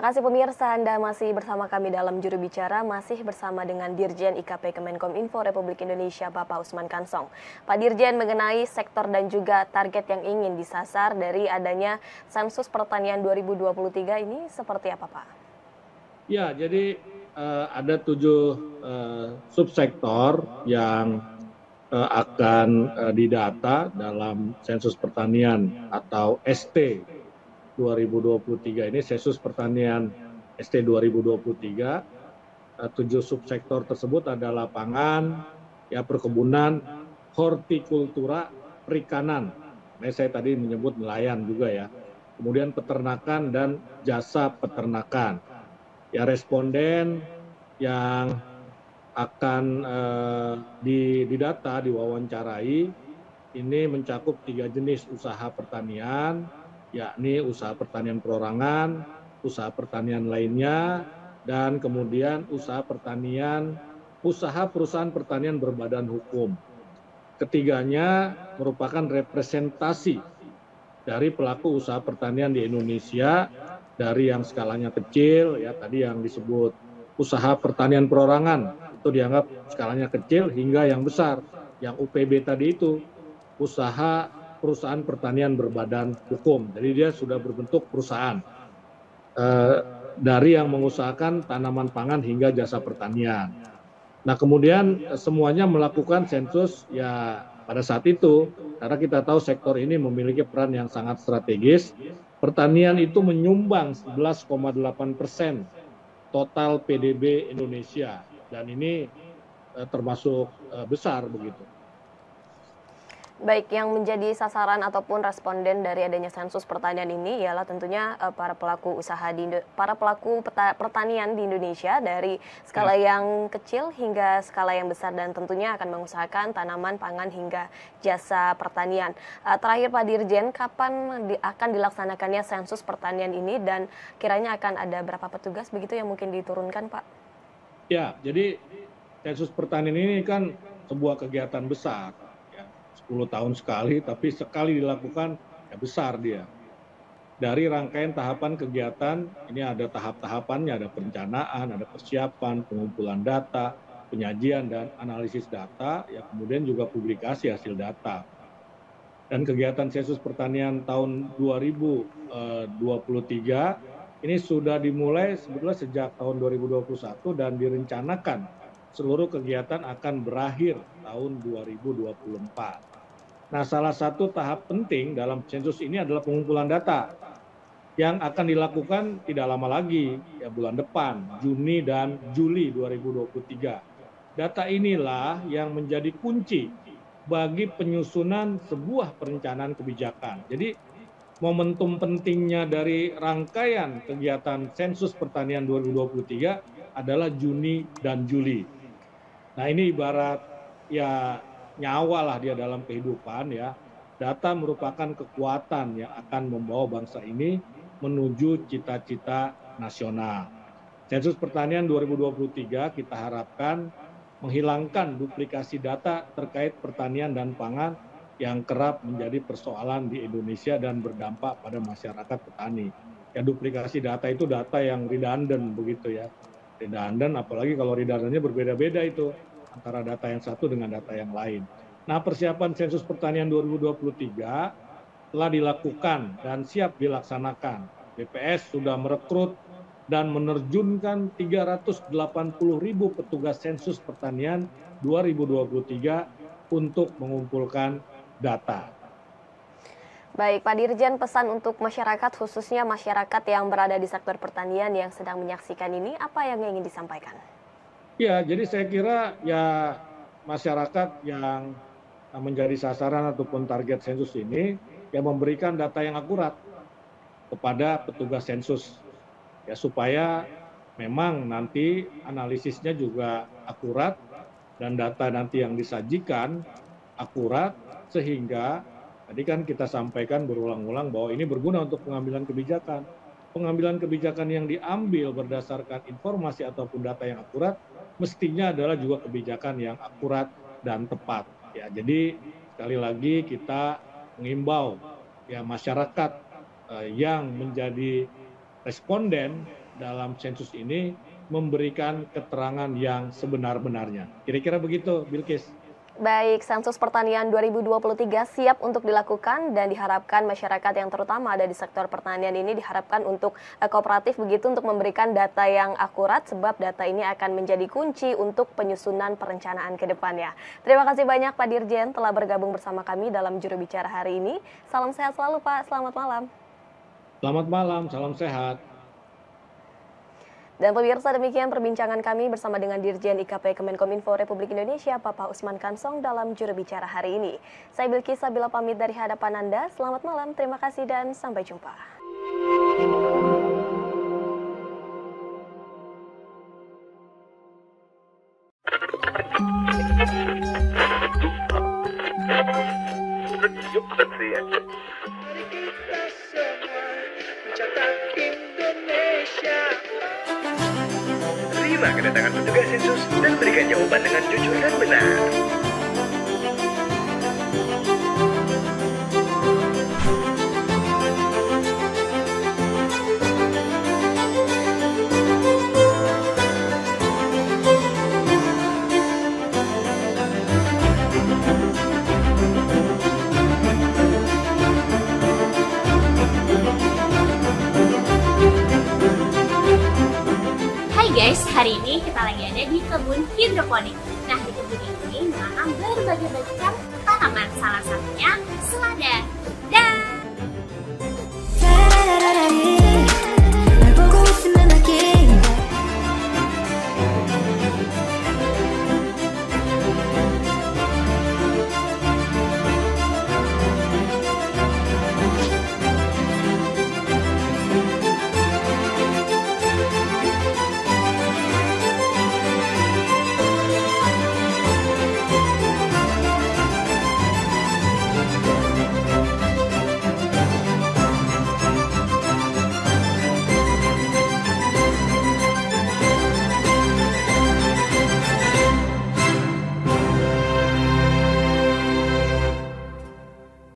kasih pemirsa, Anda masih bersama kami dalam Juru Bicara, masih bersama dengan Dirjen IKP Kemenkominfo Republik Indonesia, Bapak Usman Kansong. Pak Dirjen, mengenai sektor dan juga target yang ingin disasar dari adanya sensus pertanian 2023 ini seperti apa, Pak? Ya, jadi ada 7 subsektor yang akan didata dalam sensus pertanian atau ST 2023 ini, sensus pertanian ST 2023. 7 subsektor tersebut adalah pangan, ya perkebunan, hortikultura, perikanan. Nah, saya tadi menyebut nelayan juga ya. Kemudian peternakan dan jasa peternakan. Ya, responden yang akan didata, diwawancarai, ini mencakup 3 jenis usaha pertanian, yakni usaha pertanian perorangan, usaha pertanian lainnya, dan kemudian usaha perusahaan pertanian berbadan hukum. Ketiganya merupakan representasi dari pelaku usaha pertanian di Indonesia, dari yang skalanya kecil, ya tadi yang disebut usaha pertanian perorangan, itu dianggap skalanya kecil, hingga yang besar, yang UPB tadi itu, usaha perusahaan pertanian berbadan hukum. Jadi dia sudah berbentuk perusahaan, dari yang mengusahakan tanaman pangan hingga jasa pertanian. Nah, kemudian semuanya melakukan sensus ya pada saat itu, karena kita tahu sektor ini memiliki peran yang sangat strategis. Pertanian itu menyumbang 11,8% total PDB Indonesia, dan ini termasuk besar begitu. Baik, yang menjadi sasaran ataupun responden dari adanya sensus pertanian ini ialah tentunya para pelaku pertanian di Indonesia, dari skala yang kecil hingga skala yang besar, dan tentunya akan mengusahakan tanaman pangan hingga jasa pertanian. Terakhir Pak Dirjen, kapan akan dilaksanakannya sensus pertanian ini, dan kiranya akan ada berapa petugas begitu yang mungkin diturunkan, Pak? Ya, jadi sensus pertanian ini kan sebuah kegiatan besar. 10 tahun sekali, tapi sekali dilakukan ya besar dia. Dari rangkaian tahapan kegiatan, ini ada tahap-tahapannya, ada perencanaan, ada persiapan, pengumpulan data, penyajian dan analisis data, ya kemudian juga publikasi hasil data. Dan kegiatan sensus pertanian tahun 2023 ini sudah dimulai sebetulnya sejak tahun 2021, dan direncanakan seluruh kegiatan akan berakhir tahun 2024. Nah, salah satu tahap penting dalam sensus ini adalah pengumpulan data yang akan dilakukan tidak lama lagi, ya bulan depan, Juni dan Juli 2023. Data inilah yang menjadi kunci bagi penyusunan sebuah perencanaan kebijakan. Jadi momentum pentingnya dari rangkaian kegiatan sensus pertanian 2023 adalah Juni dan Juli. Nah, ini ibarat ya nyawa lah dia dalam kehidupan ya. Data merupakan kekuatan yang akan membawa bangsa ini menuju cita-cita nasional. Sensus pertanian 2023 kita harapkan menghilangkan duplikasi data terkait pertanian dan pangan yang kerap menjadi persoalan di Indonesia dan berdampak pada masyarakat petani. Ya, duplikasi data itu data yang redundant begitu ya. Redundant, apalagi kalau redundannya berbeda-beda itu antara data yang satu dengan data yang lain. Nah, persiapan sensus pertanian 2023 telah dilakukan dan siap dilaksanakan. BPS sudah merekrut dan menerjunkan 380.000 petugas sensus pertanian 2023 untuk mengumpulkan data. Baik, Pak Dirjen, pesan untuk masyarakat, khususnya masyarakat yang berada di sektor pertanian yang sedang menyaksikan ini, apa yang ingin disampaikan? Ya, jadi saya kira ya masyarakat yang menjadi sasaran ataupun target sensus ini ya memberikan data yang akurat kepada petugas sensus, ya supaya memang nanti analisisnya juga akurat dan data nanti yang disajikan akurat, sehingga tadi kan kita sampaikan berulang-ulang bahwa ini berguna untuk pengambilan kebijakan. Pengambilan kebijakan yang diambil berdasarkan informasi ataupun data yang akurat mestinya adalah juga kebijakan yang akurat dan tepat. Ya, jadi sekali lagi kita mengimbau ya masyarakat yang menjadi responden dalam sensus ini memberikan keterangan yang sebenar-benarnya. Kira-kira begitu, Bilkis. Baik, sensus pertanian 2023 siap untuk dilakukan dan diharapkan masyarakat yang terutama ada di sektor pertanian ini diharapkan untuk kooperatif begitu untuk memberikan data yang akurat sebab data ini akan menjadi kunci untuk penyusunan perencanaan ke depannya. Terima kasih banyak Pak Dirjen telah bergabung bersama kami dalam Juru Bicara hari ini. Salam sehat selalu Pak, selamat malam. Selamat malam, salam sehat. Dan pemirsa, demikian perbincangan kami bersama dengan Dirjen IKP Kemenkominfo Republik Indonesia, Bapak Usman Kansong dalam Juru Bicara hari ini. Saya Bilkis Sabila pamit dari hadapan Anda. Selamat malam, terima kasih dan sampai jumpa. Mari kita semua mencatat Indonesia. Terima kedatangan petugas sensus dan berikan jawaban dengan jujur dan benar. Hai guys, hari ini kita lagi ada di kebun hidroponik. Nah, di kebun ini menanam berbagai macam tanaman, salah satunya selada.